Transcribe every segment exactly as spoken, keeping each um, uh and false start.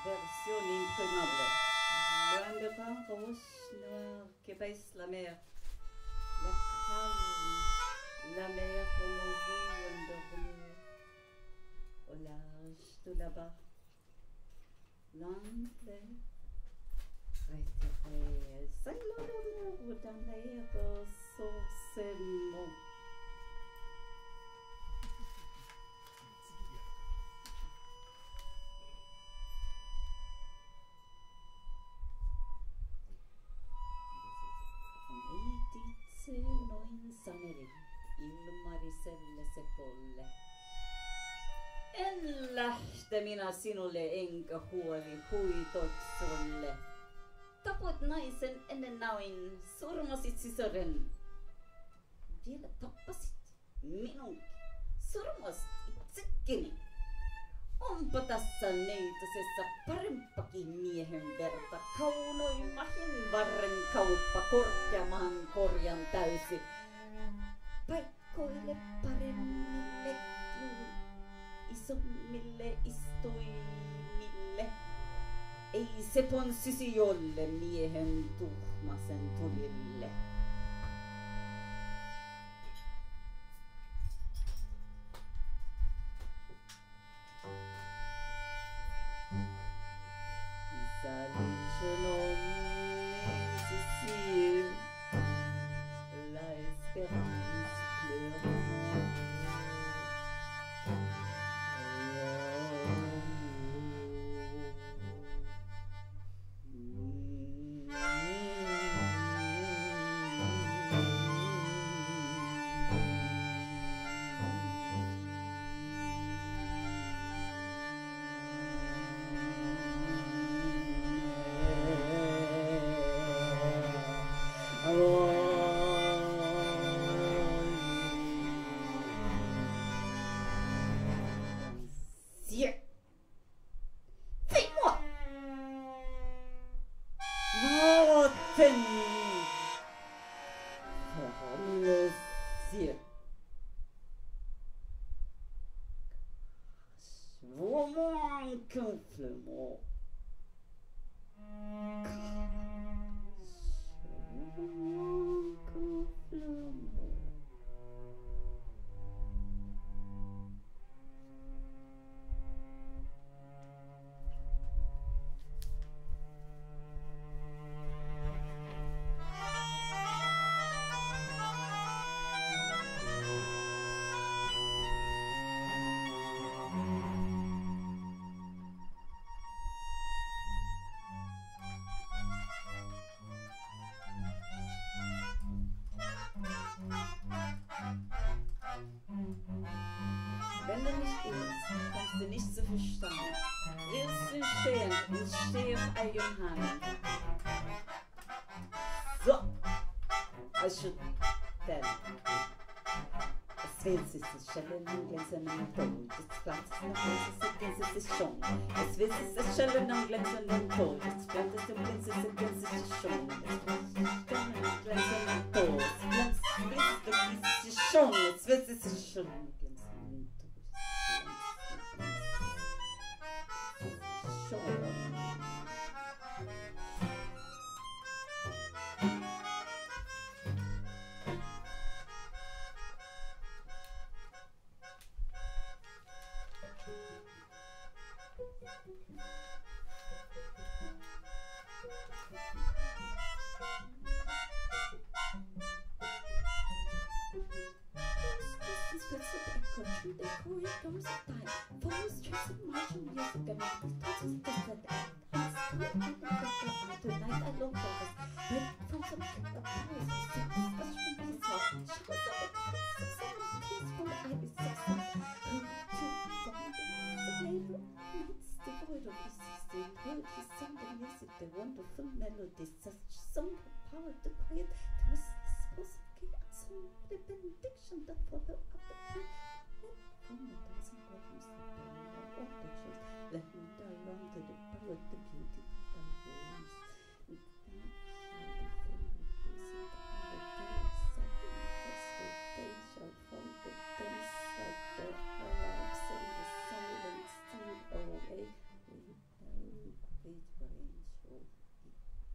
version imprenable. Loin de grands roches noires qui baissent la mer. La calme, la mer au morceau endormi. Au large de là-bas, l'anglais retiré, sanglant d'amour dans l'air sur ses mots. Se noin saneli ilmariselle sepolle. En lähte minä sinulle enkä huoli huitoiksi sulle. Tapoit naisen ennen nauin, surmasit sisaren. Vielä tappasit minunkin, surmasit itsekini. Onpa tässä neitosessa parempakin miehen verta. Kaunoimmahin varren kauppa korkeamman korjan täysi. Paikkoille paremmillekin, isommille istuimille. Ei se ponssisi jolle miehen tuhmasen tulille. Wenn du nicht willst, kommst du nicht zu Verstand. Erst im Stehen und steh auf eigenen Hand. So, I should tell. Es wird sich das Schellen und Glänzen im Ton. Das Glanz und Glänzen ist schon. Es wird sich das Schellen und Glänzen im Ton. Das Glanz und Glänzen ist schon. Es wird sich das Schellen und Glänzen im Ton. Das Glanz ist schon. Es wird sich schon. The wonderful melodies, such song power to quiet the restless chaos and the benediction that follow after prayer. From the thousand bodies that burn all the chills, let me die long to the power, the beauty of thy voice. With that shall be filled with peace, and the days shall be festive, days shall fall the days like the harps and the silence steal away. We know complete range of interaction.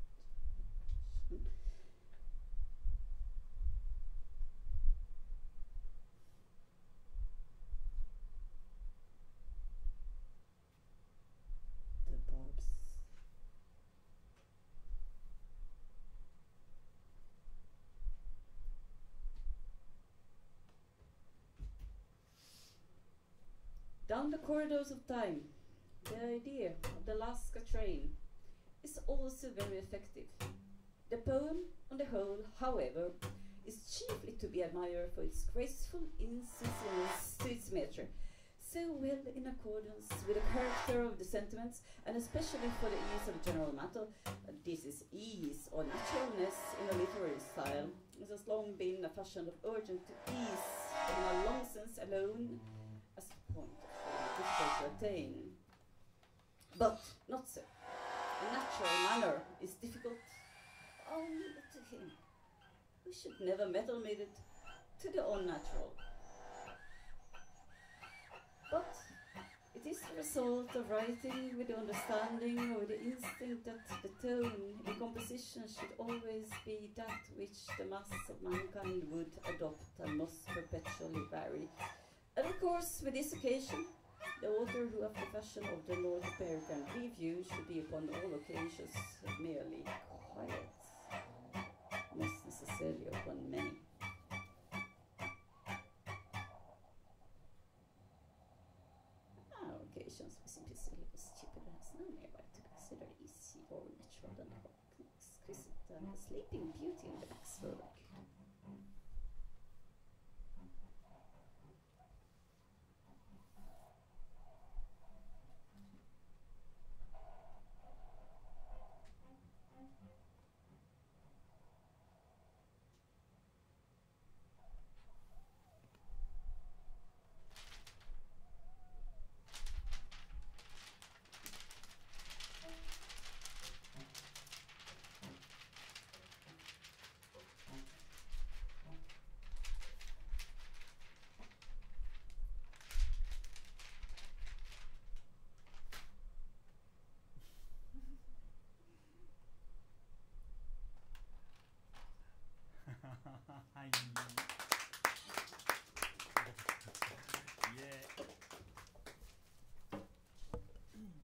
The bugs. Down the corridors of time, the idea of the Alaska train is also very effective. The poem, on the whole, however, is chiefly to be admired for its graceful insistence to its measure, so well in accordance with the character of the sentiments, and especially for the ease of the general matter. Uh, this is ease or naturalness in a literary style. It has long been a fashion of urgent ease, in a long sense alone, as the point of difficult to attain. But not so. A natural manner is difficult only to him who should never meddle with it, to the unnatural. But it is the result of writing with the understanding or the instinct that the tone in composition should always be that which the mass of mankind would adopt and must perpetually vary. And of course, with this occasion, the author who of the fashion of the North American Review should be upon all occasions merely quiet, not necessarily upon many. Ah, occasions with simplicity was stupid and has no nearby to consider easy or natural than exquisite and a sleeping beauty in the waxwork. Hi.